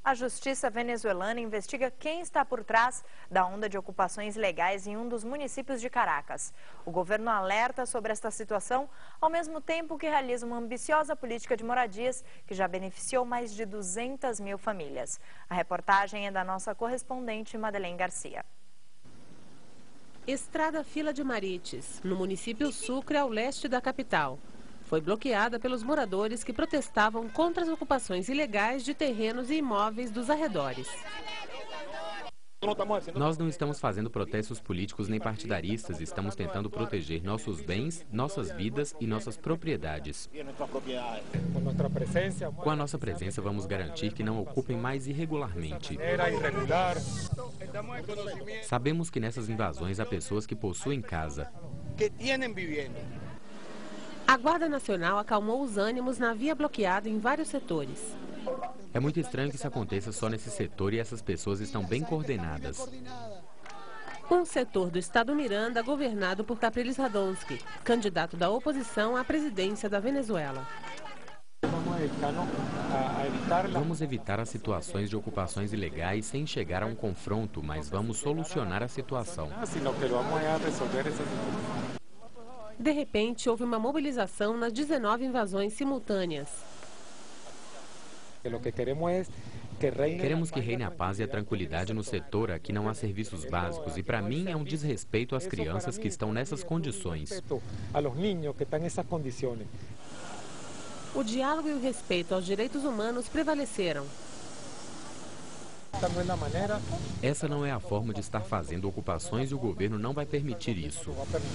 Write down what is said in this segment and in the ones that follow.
A justiça venezuelana investiga quem está por trás da onda de ocupações ilegais em um dos municípios de Caracas. O governo alerta sobre esta situação, ao mesmo tempo que realiza uma ambiciosa política de moradias que já beneficiou mais de 200 mil famílias. A reportagem é da nossa correspondente Madeleine Garcia. Estrada Fila de Marites, no município Sucre, ao leste da capital. Foi bloqueada pelos moradores que protestavam contra as ocupações ilegais de terrenos e imóveis dos arredores. Nós não estamos fazendo protestos políticos nem partidaristas, estamos tentando proteger nossos bens, nossas vidas e nossas propriedades. Com a nossa presença, vamos garantir que não ocupem mais irregularmente. Sabemos que nessas invasões há pessoas que possuem casa. A Guarda Nacional acalmou os ânimos na via bloqueada em vários setores. É muito estranho que isso aconteça só nesse setor e essas pessoas estão bem coordenadas. Um setor do estado Miranda governado por Capriles Radonski, candidato da oposição à presidência da Venezuela. Vamos evitar as situações de ocupações ilegais sem chegar a um confronto, mas vamos solucionar a situação. De repente, houve uma mobilização nas 19 invasões simultâneas. Queremos que reine a paz e a tranquilidade no setor. Aqui não há serviços básicos e, para mim, é um desrespeito às crianças que estão nessas condições. O diálogo e o respeito aos direitos humanos prevaleceram. Essa não é a forma de estar fazendo ocupações e o governo não vai permitir isso.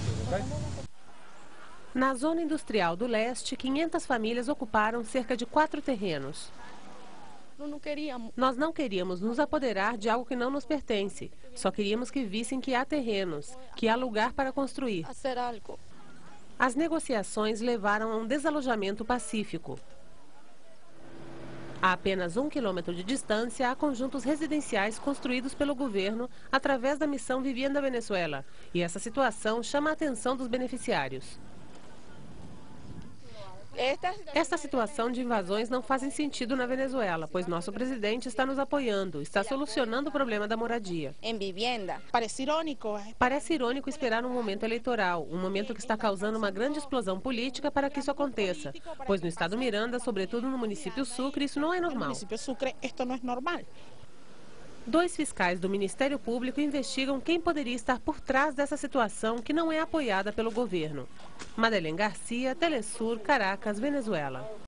Na zona industrial do leste, 500 famílias ocuparam cerca de 4 terrenos. Nós não queríamos nos apoderar de algo que não nos pertence. Só queríamos que vissem que há terrenos, que há lugar para construir. As negociações levaram a um desalojamento pacífico. A apenas 1 quilômetro de distância, há conjuntos residenciais construídos pelo governo através da missão Vivienda Venezuela. E essa situação chama a atenção dos beneficiários. Esta situação de invasões não faz sentido na Venezuela, pois nosso presidente está nos apoiando, está solucionando o problema da moradia. Parece irônico esperar um momento eleitoral, um momento que está causando uma grande explosão política para que isso aconteça, pois no estado Miranda, sobretudo no município Sucre, isso não é normal. 2 fiscais do Ministério Público investigam quem poderia estar por trás dessa situação que não é apoiada pelo governo. Madeleine Garcia, Telesur, Caracas, Venezuela.